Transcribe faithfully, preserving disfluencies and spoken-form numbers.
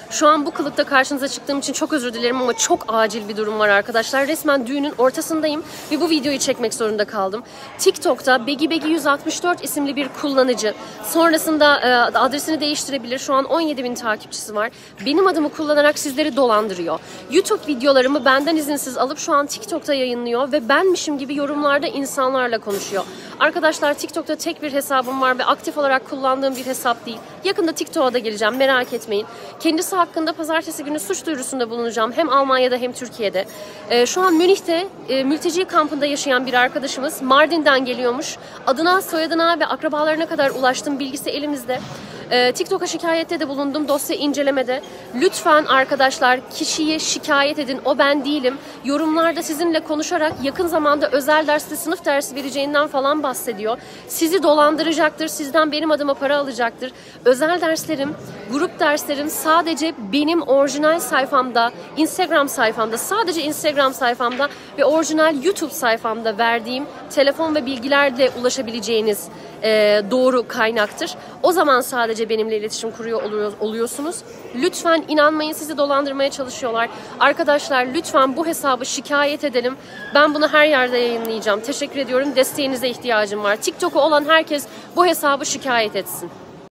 Şu an bu kılıkta karşınıza çıktığım için çok özür dilerim ama çok acil bir durum var arkadaşlar. Resmen düğünün ortasındayım ve bu videoyu çekmek zorunda kaldım. TikTok'ta Begi Begi yüz altmış dört isimli bir kullanıcı, sonrasında e, adresini değiştirebilir. Şu an on yedi bin takipçisi var. Benim adımı kullanarak sizleri dolandırıyor. YouTube videolarımı benden izinsiz alıp şu an TikTok'ta yayınlıyor ve benmişim gibi yorumlarda insanlarla konuşuyor. Arkadaşlar, TikTok'ta tek bir hesabım var ve aktif olarak kullandığım bir hesap değil. Yakında TikTok'a da geleceğim, merak etmeyin. Kendisi hakkında pazartesi günü suç duyurusunda bulunacağım. Hem Almanya'da hem Türkiye'de. Ee, şu an Münih'te e, mülteci kampında yaşayan bir arkadaşımız Mardin'den geliyormuş. Adına, soyadına ve akrabalarına kadar ulaştım. Bilgisi elimizde. Ee, TikTok'a şikayette de bulundum, dosya incelemede. Lütfen arkadaşlar kişiyi şikayet edin, o ben değilim. Yorumlarda sizinle konuşarak yakın zamanda özel derste sınıf dersi vereceğinden falan bahsediyor. Sizi dolandıracaktır, sizden benim adıma para alacaktır. Özel derslerim, grup derslerim sadece benim orijinal sayfamda, Instagram sayfamda, sadece Instagram sayfamda ve orijinal YouTube sayfamda verdiğim telefon ve bilgilerle ulaşabileceğiniz e, doğru kaynaktır. O zaman sadece benimle iletişim kuruyor oluyor, oluyorsunuz. Lütfen inanmayın, sizi dolandırmaya çalışıyorlar. Arkadaşlar lütfen bu hesabı şikayet edelim. Ben bunu her yerde yayınlayacağım. Teşekkür ediyorum. Desteğinize ihtiyacım var. TikTok'u olan herkes bu hesabı şikayet etsin.